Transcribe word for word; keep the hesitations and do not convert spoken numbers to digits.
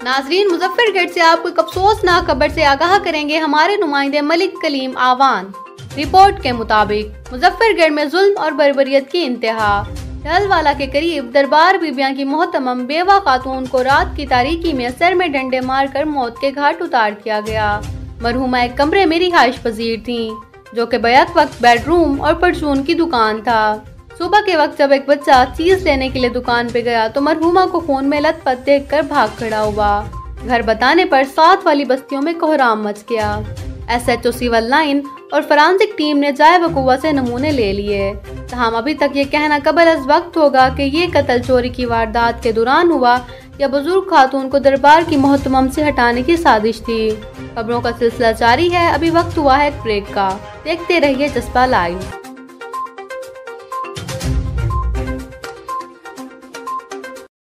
नाजरीन, मुजफ्फरगढ़ से आपको एक अफसोसनाक खबर से आगाह करेंगे हमारे नुमाइंदे मलिक कलीम आवान। रिपोर्ट के मुताबिक मुजफ्फरगढ़ में जुल्म और बर्बरियत की इंतहा। ढलवाला के करीब दरबार बीबियां की मोहतरम बेवा खातून को रात की तारीकी में सर में डंडे मारकर मौत के घाट उतार दिया गया। मरहुमा एक कमरे में रिहाइश पजीर थी, जो कि बैक वक्त बेडरूम और परचून की दुकान था। सुबह के वक्त जब एक बच्चा चीज लेने के लिए दुकान पे गया तो मरहुमा को खून में लथपथ देखकर भाग खड़ा हुआ। घर बताने पर साथ वाली बस्तियों में कोहराम मच गया। S H O civil line और फॉरेंसिक टीम ने जाए वकुआ से नमूने ले लिए। तहम अभी तक ये कहना कबल अज वक्त होगा कि ये कत्ल चोरी की वारदात के दौरान हुआ या बुजुर्ग खातून को दरबार की मोहतमम से हटाने की साजिश थी। खबरों का सिलसिला जारी है। अभी वक्त हुआ है एक ब्रेक का। देखते रहिए जज्बा लाइव।